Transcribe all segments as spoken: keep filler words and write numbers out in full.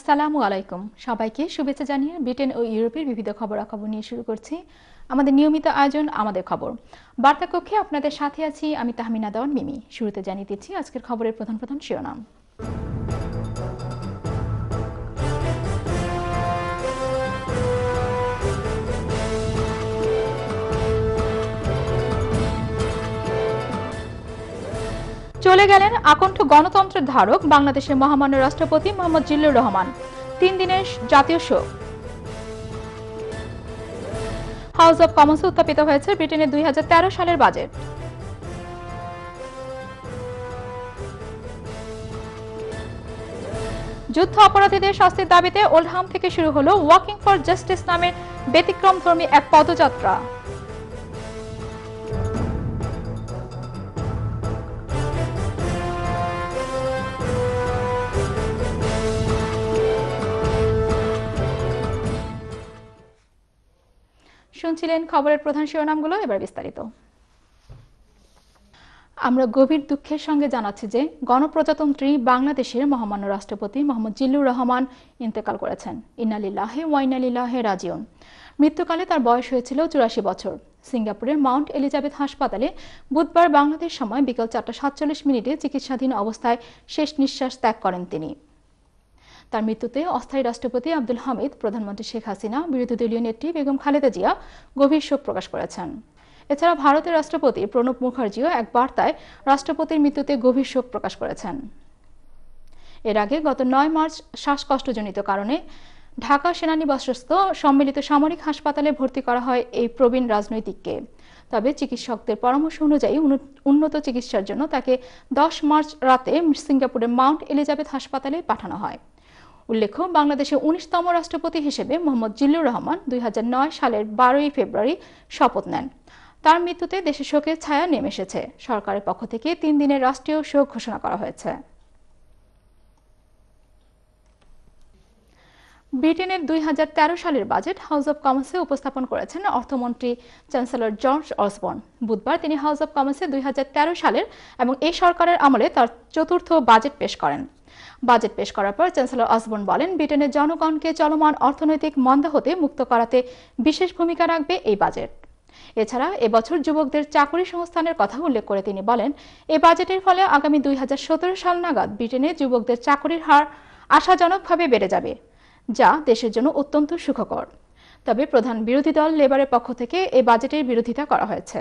আসসালামু আলাইকুম সবাইকে শুভেচ্ছা জানিয়ে ব্রিটেন ও ইউরোপের বিবিধ খবরাখবর নিয়ে শুরু করছি আমাদের নিয়মিত আয়োজন আমাদের খবর বার্তা কক্ষে আপনাদের সাথে আছি আমি তাহমিনা দাওয়ান মিমি। শুরুতে জানিয়ে দিচ্ছি আজকের খবরের প্রধান প্রধান শিরোনাম। চলে গেলেন আকণ্ঠ গণতন্ত্রের ধারক বাংলাদেশের মহামান্য রাষ্ট্রপতি মোহাম্মদ জিল্লুর রহমান, তিন দিনের জাতীয় শোক। হাউস অব কমন্সে উত্থাপিত হয়েছে ব্রিটেনের দুই হাজার তেরো সালের বাজেট। যুদ্ধ অপরাধীদের শাস্তির দাবিতে ওল্ডহাম থেকে শুরু হলো ওয়াকিং ফর জাস্টিস নামের ব্যতিক্রমধর্মী এক পদযাত্রা। শুনছিলেন খবরের প্রধান শিরোনামগুলো, এবার বিস্তারিত। আমরা গভীর দুঃখের সঙ্গে জানাচ্ছি যে গণপ্রজাতন্ত্রী বাংলাদেশের মহামান্য রাষ্ট্রপতি মোহাম্মদ জিল্লুর রহমান ইন্তেকাল করেছেন। ইন্না লিল্লাহি ওয়া ইন্না ইলাইহি রাজিউন। মৃত্যুকালে তার বয়স হয়েছিল চুরাশি বছর। সিঙ্গাপুরের মাউন্ট এলিজাবেথ হাসপাতালে বুধবার বাংলাদেশ সময় বিকেল চারটা সাতচল্লিশ মিনিটে চিকিৎসাধীন অবস্থায় শেষ নিঃশ্বাস ত্যাগ করেন তিনি। তার মৃত্যুতে অস্থায়ী রাষ্ট্রপতি আব্দুল হামিদ, প্রধানমন্ত্রী শেখ হাসিনা, বিরোধী দলীয় নেত্রী বেগম খালেদা জিয়া গভীর শোক প্রকাশ করেছেন। এছাড়া ভারতের রাষ্ট্রপতি প্রণব মুখার্জিও এক বার্তায় রাষ্ট্রপতির মৃত্যুতে গভীর শোক প্রকাশ করেছেন। এর আগে গত নয় মার্চ শ্বাসকষ্টজনিত কারণে ঢাকা সেনানিবাসস্থ সম্মিলিত সামরিক হাসপাতালে ভর্তি করা হয় এই প্রবীণ রাজনৈতিককে। তবে চিকিৎসকদের পরামর্শ অনুযায়ী উন্নত চিকিৎসার জন্য তাকে দশ মার্চ রাতে সিঙ্গাপুরের মাউন্ট এলিজাবেথ হাসপাতালে পাঠানো হয়। উল্লেখ্য, বাংলাদেশের উনিশতম রাষ্ট্রপতি হিসেবে মোহাম্মদ জিল্লুর রহমান দুই হাজার নয় সালের বারোই ফেব্রুয়ারি শপথ নেন। তার মৃত্যুতে দেশে শোকের ছায়া নেমে এসেছে। সরকারের পক্ষ থেকে তিন দিনের রাষ্ট্রীয় শোক ঘোষণা করা হয়েছে। ব্রিটেনের দুই হাজার তেরো সালের বাজেট হাউস অব কমন্সে উপস্থাপন করেছেন অর্থমন্ত্রী চ্যান্সেলর জর্জ অসবর্ন। বুধবার তিনি হাউস অব কমন্সে দুই হাজার তেরো সালের এবং এই সরকারের আমলে তার চতুর্থ বাজেট পেশ করেন। বাজেট পেশ করার পর চ্যান্সেলর অসবর্ন বলেন, ব্রিটেনের জনগণকে চলমান অর্থনৈতিক মন্দা হতে মুক্ত করাতে বিশেষ ভূমিকা রাখবে এই বাজেট। এছাড়া এবছর যুবকদের চাকরি সংস্থানের কথা উল্লেখ করে তিনি বলেন, এই বাজেটের ফলে আগামী দুই হাজার সতেরো সাল নাগাদ ব্রিটেনে যুবকদের চাকরির হার আশাজনকভাবে বেড়ে যাবে, যা দেশের জন্য অত্যন্ত সুখকর। তবে প্রধান বিরোধী দল লেবারের পক্ষ থেকে এই বাজেটের বিরোধিতা করা হয়েছে।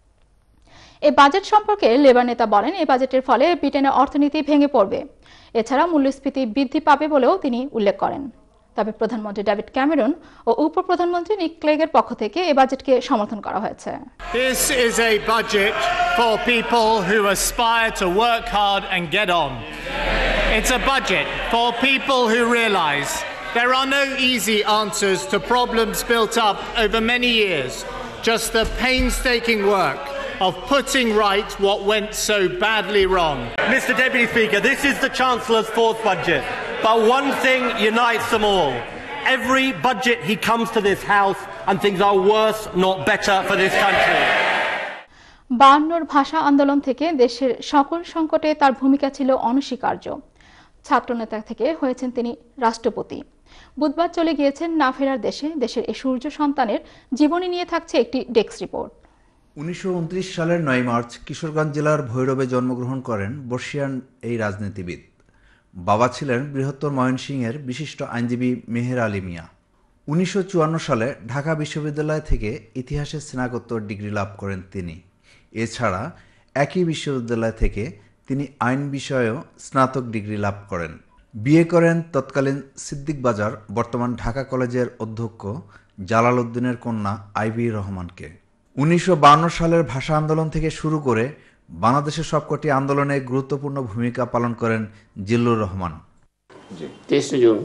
এই বাজেট সম্পর্কে লেবার নেতা বলেন, এই বাজেটের ফলে ব্রিটেনের অর্থনীতি ভেঙে পড়বে। এছাড়া মূল্যস্ফীতি বৃদ্ধি পাবে বলেও তিনি উল্লেখ করেন। তবে প্রধানমন্ত্রী ডেভিড ক্যামেরন ও উপপ্রধানমন্ত্রী নিক ক্লেগের পক্ষ থেকে এই বাজেটকে সমর্থন করা হয়েছে। This is a budget for people who aspire to work hard and get on. It's a budget for people who realize there are no easy answers to problems built up over many years, just the painstaking work of putting right what went so badly wrong. Mister Deputy Speaker, this is the Chancellor's fourth budget, but one thing unites them all. Every budget he comes to this House and things are worse, not better for this country. বায়ান্নর ভাষা আন্দোলন থেকে দেশের সকল সংকটে তার ভূমিকা ছিল অনস্বীকার্য। ছাত্রনেতা থেকে হয়েছেন তিনি রাষ্ট্রপতি। বুধবার চলে গিয়েছেন না ফেরার দেশে। দেশের এই সূর্য সন্তানের জীবনী নিয়ে থাকছে একটি ডেস্ক রিপোর্ট। উনিশশো উনত্রিশ সালের নয় মার্চ কিশোরগঞ্জ জেলার ভৈরবে জন্মগ্রহণ করেন বর্ষিয়ান এই রাজনীতিবিদ। বাবা ছিলেন বৃহত্তর ময়মনসিংহের বিশিষ্ট আইনজীবী মেহের আলী মিয়া। উনিশশো চুয়ান্ন সালে ঢাকা বিশ্ববিদ্যালয় থেকে ইতিহাসে স্নাতকোত্তর ডিগ্রি লাভ করেন তিনি। এছাড়া একই বিশ্ববিদ্যালয় থেকে তিনি আইন বিষয়েও স্নাতক ডিগ্রি লাভ করেন। বিয়ে করেন তৎকালীন সিদ্দিক বাজার বর্তমান ঢাকা কলেজের অধ্যক্ষ জালাল উদ্দিনের কন্যা আইভি রহমানকে। উনিশশো বায়ান্ন সালের ভাষা আন্দোলন থেকে শুরু করে বাংলাদেশের সবকটি আন্দোলনে গুরুত্বপূর্ণ ভূমিকা পালন করেন জিল্লুর রহমান। তেইশে জুন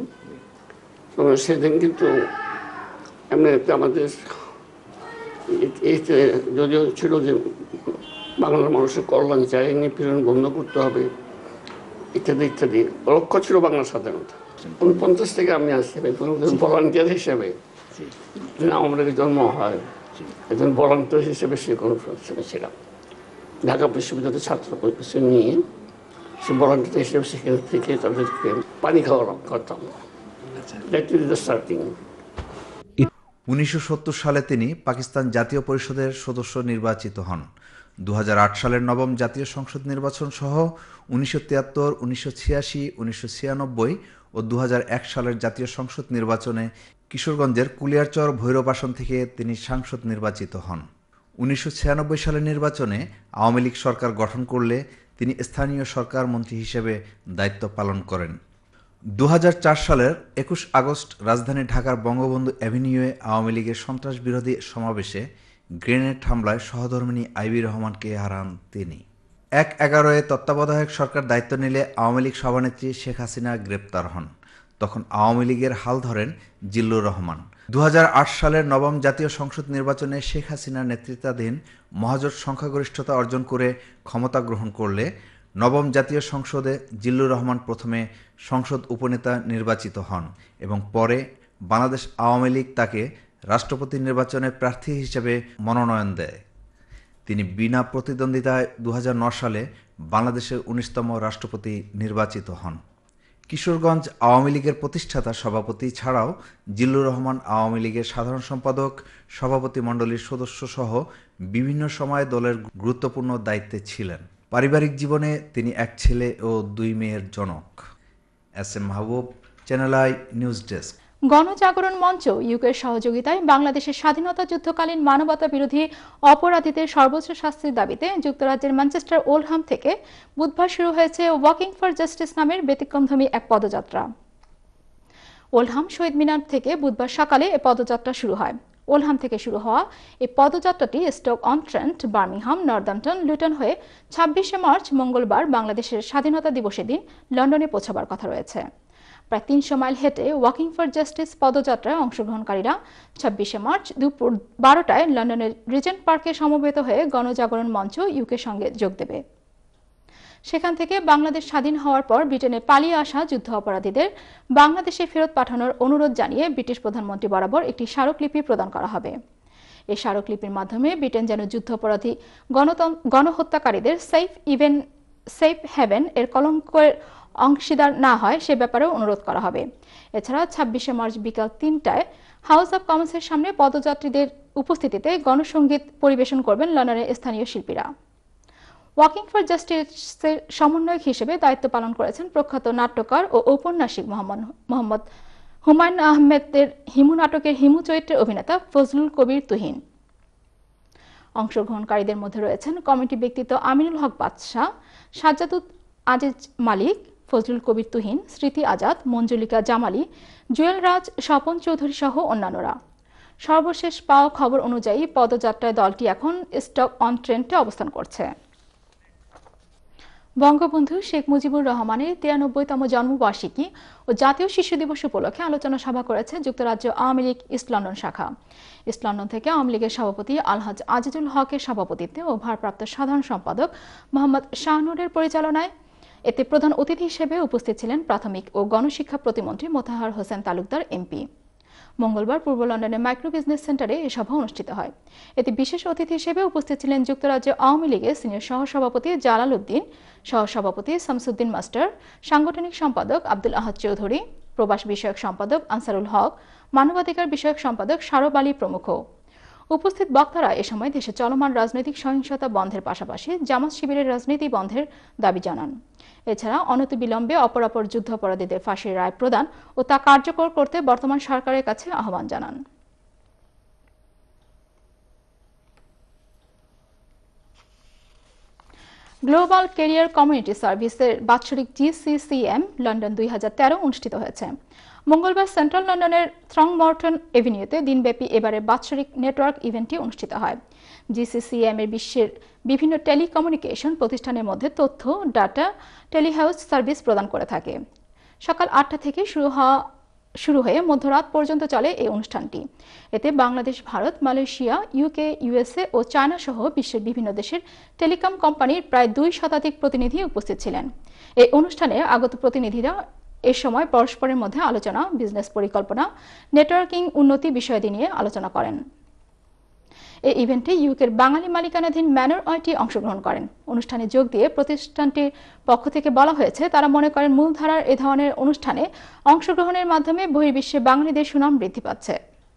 সেদিন কিন্তু এমনি আমাদের যদিও ছিল যে বাংলার মানুষের কল্যাণ চাই, নিপীড়ন বন্ধ করতে হবে ইত্যাদি ইত্যাদি লক্ষ্য ছিল বাংলার স্বাধীনতা। উনপঞ্চাশ থেকে আমি আসছি ভলান্টিয়ার হিসেবে, আমাদের জন্ম হয় একজন ভলান্টিয়ার হিসেবে সে কনফারেন্সে ছিলাম। ঢাকা বিশ্ববিদ্যালয়ের ছাত্র নিয়ে সে ভলান্টিয়ার হিসেবে সেখান থেকে তাদেরকে পানি খাওয়া করতাম। That is the starting. উনিশশো সত্তর সালে তিনি পাকিস্তান জাতীয় পরিষদের সদস্য নির্বাচিত হন। দু হাজার আট সালের নবম জাতীয় সংসদ নির্বাচন সহ উনিশশো তিয়াত্তর, উনিশশো ছিয়াশি, উনিশশো ছিয়ানব্বই ও দু হাজার এক সালের জাতীয় সংসদ নির্বাচনে কিশোরগঞ্জের কুলিয়ারচর ভৈরব আসন থেকে তিনি সাংসদ নির্বাচিত হন। উনিশশো ছিয়ানব্বই সালের নির্বাচনে আওয়ামী লীগ সরকার গঠন করলে তিনি স্থানীয় সরকার মন্ত্রী হিসেবে দায়িত্ব পালন করেন। দু হাজার চার সালের একুশ আগস্ট রাজধানী ঢাকার বঙ্গবন্ধু অ্যাভিনিউয়ে আওয়ামী লীগের সন্ত্রাস বিরোধী সমাবেশে গ্রেনেড হামলায় সহধর্মিণী আইবি রহমানকে হারান তিনি। এক এগারোয় তত্ত্বাবধায়ক সরকার দায়িত্ব নিলে আওয়ামী লীগ সভানেত্রী শেখ হাসিনা গ্রেপ্তার হন। তখন আওয়ামী লীগের হাল ধরেন জিল্লুর রহমান। দু হাজার আট সালের নবম জাতীয় সংসদ নির্বাচনে শেখ হাসিনার নেতৃত্বাধীন মহাজোট সংখ্যাগরিষ্ঠতা অর্জন করে ক্ষমতা গ্রহণ করলে নবম জাতীয় সংসদে জিল্লুর রহমান প্রথমে সংসদ উপনেতা নির্বাচিত হন এবং পরে বাংলাদেশ আওয়ামী লীগ তাকে রাষ্ট্রপতি নির্বাচনে প্রার্থী হিসেবে মনোনয়ন দেয়। তিনি বিনা প্রতিদ্বন্দ্বিতায় দু হাজার নয় সালে বাংলাদেশের উনিশতম রাষ্ট্রপতি নির্বাচিত হন। কিশোরগঞ্জ আওয়ামী লীগের প্রতিষ্ঠাতা সভাপতি ছাড়াও জিল্লুর রহমান আওয়ামী লীগের সাধারণ সম্পাদক, সভাপতি মণ্ডলীর সদস্য সহ বিভিন্ন সময় দলের গুরুত্বপূর্ণ দায়িত্বে ছিলেন। পারিবারিক জীবনে তিনি এক ছেলে ও দুই মেয়ের জনক। S M Mahbub, channel I news desk. গণজাগরণ মঞ্চ ইউকের সহযোগিতায় বাংলাদেশের স্বাধীনতা যুদ্ধকালীন মানবতা বিরোধী অপরাধীদের সর্বোচ্চ শাস্তির দাবিতে যুক্তরাজ্যের ম্যানচেস্টার ওল্ডহাম থেকে বুধবার শুরু হয়েছে ওয়াকিং ফর জাস্টিস নামের ব্যতিক্রমধর্মী এক পদযাত্রা। ওল্ডহাম শহীদ মিনার থেকে বুধবার সকালে এ পদযাত্রা শুরু হয়। ওল্ডহাম থেকে শুরু হওয়া এই পদযাত্রাটি Stoke on Trent, Birmingham, Northampton, Luton হয়ে ছাব্বিশে মার্চ মঙ্গলবার বাংলাদেশের স্বাধীনতা দিবসের দিন লন্ডনে পৌঁছাবার কথা রয়েছে। প্রায় তিনশো মাইল হেঁটে ওয়াকিং ফর জাস্টিস পদযাত্রায় অংশগ্রহণকারীরা ছাব্বিশে মার্চ দুপুর বারোটায় লন্ডনের রিজেন্ট পার্কে সমবেত হয়ে গণজাগরণ মঞ্চ ইউকের সঙ্গে যোগ দেবে। সেখান থেকে বাংলাদেশ স্বাধীন হওয়ার পর ব্রিটেনে পালিয়ে আসা যুদ্ধ অপরাধীদের বাংলাদেশে ফেরত পাঠানোর অনুরোধ জানিয়ে ব্রিটিশ প্রধানমন্ত্রী বরাবর একটি স্মারকলিপি প্রদান করা হবে। এই স্মারকলিপির মাধ্যমে ব্রিটেন যেন যুদ্ধাপরাধী গণহত্যাকারীদের সেফ ইভেন সেফ হেভেন এর কলঙ্কের অংশীদার না হয় সে ব্যাপারেও অনুরোধ করা হবে। এছাড়া ছাব্বিশে মার্চ বিকাল তিনটায় হাউস অব কমন্সের সামনে পদযাত্রীদের উপস্থিতিতে গণসঙ্গীত পরিবেশন করবেন লন্ডনের স্থানীয় শিল্পীরা। ওয়াকিং ফর জাস্টিসের সমন্বয়ক হিসেবে দায়িত্ব পালন করেছেন প্রখ্যাত নাট্যকার ও ঔপন্যাসিক মোহাম্মদ হুমায়ুন আহমেদের হিমু নাটকের হিমু চরিত্রের অভিনেতা ফজলুল কবির তুহিন। অংশগ্রহণকারীদের মধ্যে রয়েছেন কমিটি ব্যক্তিত্ব আমিনুল হক বাদশাহ, সাজ্জাদুল আজিজ মালিক, ফজলুল কবির তুহিন, স্মৃতি আজাদ, মঞ্জুলিকা জামালি, জুয়েল রাজ, স্বপন চৌধুরী সহ অন্যান্যরা। সর্বশেষ পাওয়া খবর অনুযায়ী পদযাত্রায় দলটি এখন স্টক অন ট্রেন্টে অবস্থান করছে। বঙ্গবন্ধু শেখ মুজিবুর রহমানের তিরানব্বইতম জন্মবার্ষিকী ও জাতীয় শিশু দিবস উপলক্ষে আলোচনা সভা করেছে যুক্তরাজ্য আওয়ামী লীগ ইস্ট লন্ডন শাখা। ইস্ট লন্ডন থেকে আওয়ামী লীগের সভাপতি আলহাজ আজিজুল হকের সভাপতিত্বে ও ভারপ্রাপ্ত সাধারণ সম্পাদক মোহাম্মদ শাহনুরের পরিচালনায় এতে প্রধান অতিথি হিসেবে উপস্থিত ছিলেন প্রাথমিক ও গণশিক্ষা প্রতিমন্ত্রী মোতাহার হোসেন তালুকদার এমপি। মঙ্গলবার পূর্ব লন্ডনের মাইক্রো বিজনেস সেন্টারে এই সভা অনুষ্ঠিত হয়। এতে বিশেষ অতিথি হিসেবে উপস্থিত ছিলেন যুক্তরাজ্য আওয়ামী লীগের সিনিয়র সহসভাপতি জালাল উদ্দিন, সহসভাপতি শামসুদ্দিন মাস্টার, সাংগঠনিক সম্পাদক আব্দুল আহাদ চৌধুরী, প্রবাস বিষয়ক সম্পাদক আনসারুল হক, মানবাধিকার বিষয়ক সম্পাদক সারব আলী প্রমুখ। উপস্থিত বক্তারা এ সময় দেশে চলমান রাজনৈতিক সহিংসতা বন্ধের পাশাপাশি জামাত শিবিরের রাজনীতি বন্ধের দাবি জানান। এছাড়া অনতিবিলম্বে অপরাপর যুদ্ধাপরাধীদের ফাঁসির রায় প্রদান ও তা কার্যকর করতে বর্তমান সরকারের কাছে আহ্বান জানান। গ্লোবাল ক্যারিয়ার কমিউনিটি সার্ভিসের বাৎসরিক জিসিসিএম লন্ডন দুই হাজার তেরো অনুষ্ঠিত হয়েছে। মঙ্গলবার সেন্ট্রাল লন্ডনের থ্রংমর্টন এভিনিউতে দিনব্যাপী এবারে বাৎসরিক নেটওয়ার্ক ইভেন্টটি অনুষ্ঠিত হয়। জিসিসিএম এর বিশ্বের বিভিন্ন টেলিকমিউনিকেশন প্রতিষ্ঠানের মধ্যে তথ্য, ডাটা, টেলিহাউস সার্ভিস প্রদান করে থাকে। সকাল আটটা থেকে শুরু হওয়া শুরু হয়ে মধ্যরাত পর্যন্ত চলে এই অনুষ্ঠানটি। এতে Bangladesh, Bharat, Malaysia, UK, USA ও চায়না সহ বিশ্বের বিভিন্ন দেশের টেলিকম কোম্পানির প্রায় দুই শতাধিক প্রতিনিধি উপস্থিত ছিলেন। এই অনুষ্ঠানে আগত প্রতিনিধিরা এ সময় পরস্পরের মধ্যে আলোচনা, বিজনেস পরিকল্পনা, নেটওয়ার্কিং উন্নতি বিষয়াদি নিয়ে আলোচনা করেন। এই ইভেন্টে ইউকের বাঙালি মালিকানাধীন ম্যানর ওয়াইটি অংশগ্রহণ করেন। অনুষ্ঠানে যোগ দিয়ে প্রতিষ্ঠানটির পক্ষ থেকে বলা হয়েছে, তারা মনে করেন মূলধারার এ ধরনের অনুষ্ঠানে অংশগ্রহণের মাধ্যমে বহির্বিশ্বে বাঙালিদের সুনাম বৃদ্ধি পাচ্ছে।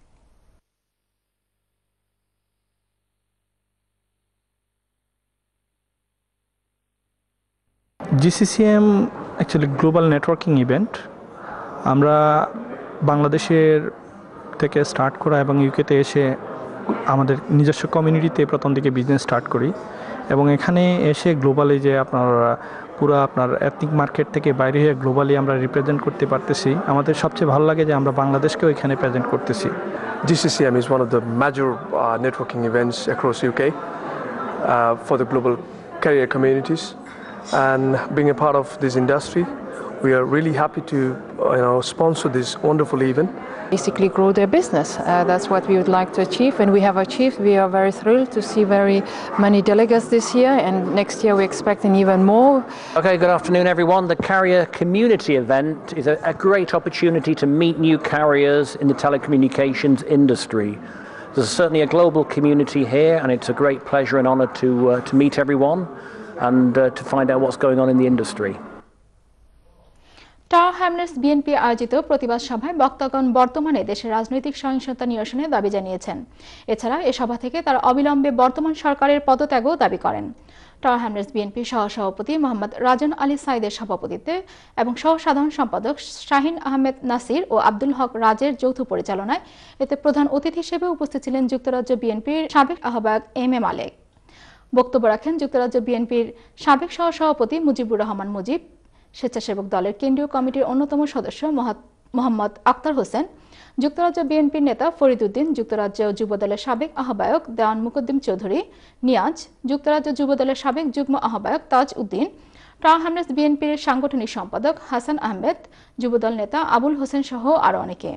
G C C M actually global networking event আমরা বাংলাদেশের থেকে স্টার্ট করা এবং ইউকেতে এসে আমাদের নিজস্ব কমিউনিটিতে প্রথম দিকে বিজনেস স্টার্ট করি এবং এখানে এসে গ্লোবালি যে আপনার পুরো আপনার এথনিক মার্কেট থেকে বাইরে হয়ে গ্লোবালি আমরা রিপ্রেজেন্ট করতে পারতেছি। আমাদের সবচেয়ে ভালো লাগে যে আমরা বাংলাদেশকেও এখানে প্রেজেন্ট করতেছি। G C C M is one of the major uh, networking events across U K uh, for the global career communities. And being a part of this industry, we are really happy to uh, you know, sponsor this wonderful event. Basically grow their business. Uh, that's what we would like to achieve, and we have achieved. We are very thrilled to see very many delegates this year, and next year we're expecting even more. Okay, good afternoon everyone. The Carrier Community Event is a, a great opportunity to meet new carriers in the telecommunications industry. There's certainly a global community here, and it's a great pleasure and honour to, uh, to meet everyone and uh, to find out what's going on in the industry. Tower Hamlets BNP আয়োজিত প্রতিবাদ সভায় বক্তাগণ বর্তমানে দেশের রাজনৈতিক সহিংসতা নিরসনের দাবি জানিয়েছেন। এছাড়া এ সভা থেকে তারা অবিলম্বে বর্তমান সরকারের পদত্যাগও দাবি করেন। টাওয়ার হ্যামলেটস বিএনপি সহসভাপতি মোহাম্মদ রাজন আলী সাইদের সভাপতিত্বে এবং সহ সাধারণ সম্পাদক শাহিন আহমেদ নাসির ও আব্দুল হক রাজের যৌথ পরিচালনায় এতে প্রধান অতিথি হিসেবে উপস্থিত ছিলেন যুক্তরাজ্য বিএনপির সাবেক আহ্বায়ক এম এ মালেক। বক্তব্য রাখেন যুক্তরাজ্য বিএনপির সাবেক সহসভাপতি মুজিবুর রহমান মুজিব, স্বেচ্ছাসেবক দলের কেন্দ্রীয় কমিটির অন্যতম সদস্য মোহাম্মদ আক্তার হোসেন, যুক্তরাজ্য বিএনপির নেতা ফরিদ উদ্দিন, যুক্তরাজ্য যুবদলের সাবেক আহ্বায়ক দেওয়ান মুকদ্দিম চৌধুরী নিয়াজ, যুক্তরাজ্য যুবদলের সাবেক যুগ্ম আহ্বায়ক তাজ উদ্দিন, টাওয়ার হ্যামলেটস বিএনপির সাংগঠনিক সম্পাদক হাসান আহমেদ, যুবদল নেতা আবুল হোসেন সহ আরও অনেকে।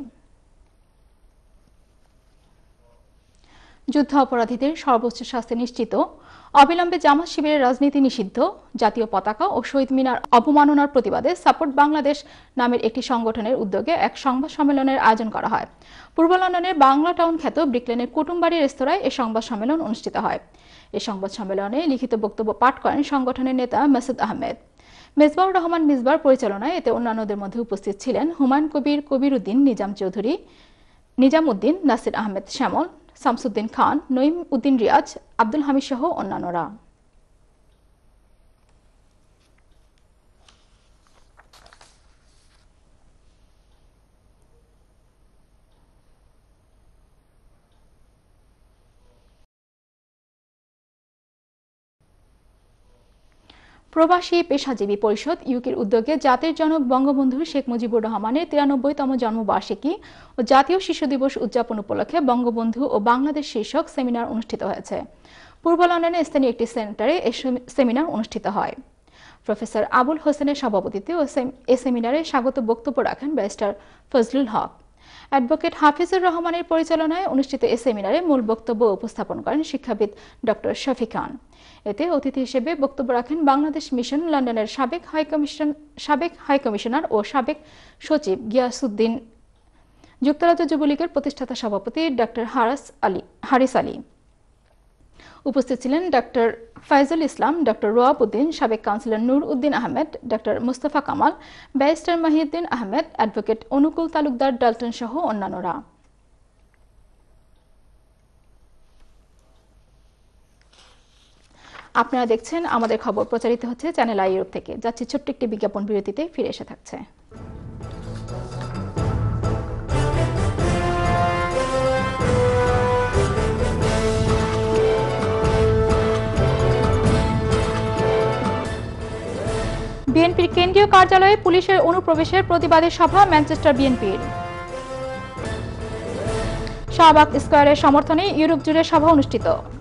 যুদ্ধ অপরাধীদের সর্বোচ্চ শাস্তি নিশ্চিত, অবিলম্বে জামাত শিবিরের রাজনীতি নিষিদ্ধ, জাতীয় পতাকা ও শহীদ মিনার অবমাননার প্রতিবাদে সাপোর্ট বাংলাদেশ নামের একটি সংগঠনের উদ্যোগে এক সংবাদ সম্মেলনের আয়োজন করা হয়। পূর্ব লন্ডনের বাংলা টাউন খ্যাত ব্রিকলেনের কুটুমবাড়ি রেস্তোরাঁয় এই সংবাদ সম্মেলন অনুষ্ঠিত হয়। এই সংবাদ সম্মেলনে লিখিত বক্তব্য পাঠ করেন সংগঠনের নেতা মাসুদ আহমেদ। মেজবাউর রহমান মিসবার পরিচালনায় এতে অন্যান্যদের মধ্যে উপস্থিত ছিলেন হুমায়ুন কবির, কবির উদ্দিন, নিজাম চৌধুরী, নিজাম উদ্দিন, নাসির আহমেদ শ্যামল, শামসুদ্দিন খান, নঈম উদ্দিন রিয়াজ, আব্দুল হামিদ সহ অন্যান্যরা। প্রবাসী পেশাজীবী পরিষদ ইউকের উদ্যোগে জাতির জনক বঙ্গবন্ধু শেখ মুজিবুর রহমানের তিরানব্বইতম জন্মবার্ষিকী ও জাতীয় শিশু দিবস উদযাপন উপলক্ষে বঙ্গবন্ধু ও বাংলাদেশ শীর্ষক সেমিনার অনুষ্ঠিত হয়েছে। পূর্ব লন্ডনের স্থানীয় একটি সেন্টারে এই সেমিনার অনুষ্ঠিত হয়। প্রফেসর আবুল হোসেনের সভাপতিত্বে ও এ সেমিনারে স্বাগত বক্তব্য রাখেন ব্যারিস্টার ফজলুল হক। অ্যাডভোকেট হাফিজুর রহমানের পরিচালনায় অনুষ্ঠিত এ সেমিনারে মূল বক্তব্য উপস্থাপন করেন শিক্ষাবিদ ডক্টর শফি খান। এতে অতিথি হিসেবে বক্তব্য রাখেন বাংলাদেশ মিশন লন্ডনের সাবেক হাইকমিশন সাবেক হাইকমিশনার ও সাবেক সচিব গিয়াসউদ্দিন, যুক্তরাজ্য যুবলীগের প্রতিষ্ঠাতা সভাপতি ডক্টর হারাস আলী হারিস আলী। উপস্থিত ছিলেন ডক্টর ফাইজুল ইসলাম, ডক্টর রোয়াব উদ্দিন, সাবেক councillor Nur Uddin Ahmed, doctor Mustafa Kamal, barrister Mahiuddin Ahmed, advocate Anukul Talukdar Dalton সহ অন্যান্যরা। আপনারা দেখছেন আমাদের খবর প্রচারিত হচ্ছে চ্যানেল আই ইউরোপ থেকে। যাচ্ছি ছোট্ট একটি বিজ্ঞাপন বিরতিতে, ফিরে এসে থাকছে। বিএনপির কেন্দ্রীয় কার্যালয়ে পুলিশের অনুপ্রবেশের প্রতিবাদে সভা ম্যানচেস্টার বিএনপির। শাহবাগ স্কয়ারের সমর্থনে ইউরোপ জুড়ে সভা অনুষ্ঠিত।